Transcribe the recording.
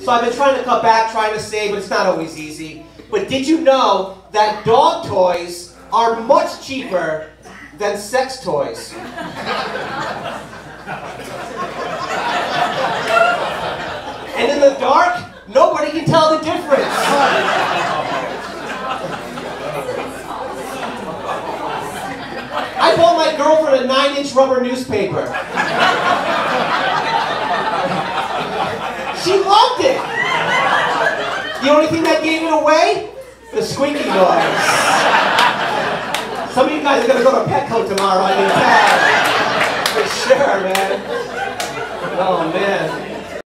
So I've been trying to cut back, trying to save, but it's not always easy. But did you know that dog toys are much cheaper than sex toys? And in the dark, nobody can tell the difference. I bought my girlfriend a 9-inch rubber newspaper. She loved it. The only thing that gave it away? The squeaky noise. Some of you guys are going to go to Petco tomorrow, I mean, for sure, man. Oh, man.